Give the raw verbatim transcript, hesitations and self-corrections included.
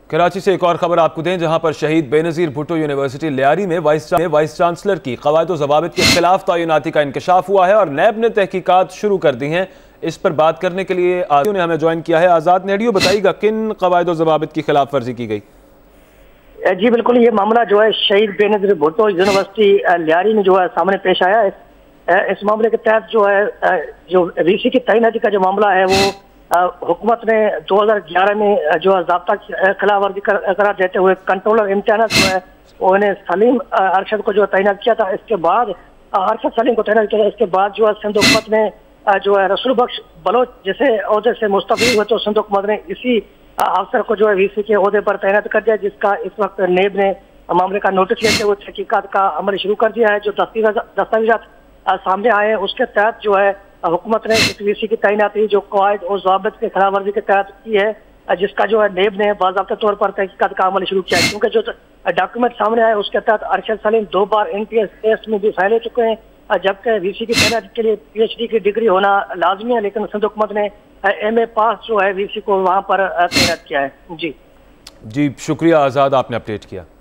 कराची से एक और खबर आपको दें, जहां पर शहीद बेनज़ीर भुट्टो यूनिवर्सिटी लियारी में वाइस वाइस चांसलर की क़वायद व ज़वाबित के खिलाफ तैनाती का इंकशाफ हुआ है और नैब ने तहकीकात शुरू कर दी हैं। इस पर बात करने के लिए आज़ाद ने हमें ज्वाइन किया है। आज़ाद नेडियो, बताइएगा किन क़वायद व ज़वाबित की खिलाफ वर्जी की गई? जी बिल्कुल, ये मामला जो है शहीद बेनज़ीर भुट्टो यूनिवर्सिटी लियारी में जो है सामने पेश आया है। इस मामले के तहत जो है जो वीसी की तैनाती का जो मामला है वो हुकूमत ने दो हज़ार ग्यारह में जो है ज़ाब्ता खिलाफ वर्जी करार देते हुए कंट्रोलर इम्तिहान जो है उन्हें सलीम अरशद को जो तैनात किया था। इसके बाद अरशद सलीम को तैनात किया था। इसके बाद जो है सिंध हुकूमत ने जो है रसूल बख्श बलोच जैसे ओहदे से मुस्तफी हुए तो सिंध हुकूमत ने इसी अफसर को जो है वीसी के ओहदे पर तैनात कर दिया, जिसका इस वक्त नेब ने मामले का नोटिस लेते हुए तहकीकात का अमल शुरू कर दिया है। जो दस्तावेजात सामने आए हैं उसके तहत जो है हुकूमत ने इस वीसी की तैनाती जो कवायद और ज़वाबित के खिलाफ वर्जी के तहत की है, जिसका जो है नेब ने बाज़ाब्ता तौर पर तहकीकात का अमल शुरू किया है। क्योंकि जो डॉक्यूमेंट सामने आए उसके तहत अरशद सलीम दो बार एन टी एस टेस्ट में भी फाइल हो चुके हैं, जबकि वीसी की तैनाती के लिए पी एच डी की डिग्री होना लाजमी है, लेकिन सिंध हुकूमत ने एम ए पास जो है वीसी को वहाँ पर तैनात किया है। जी जी शुक्रिया आज़ाद, आपने अपडेट किया।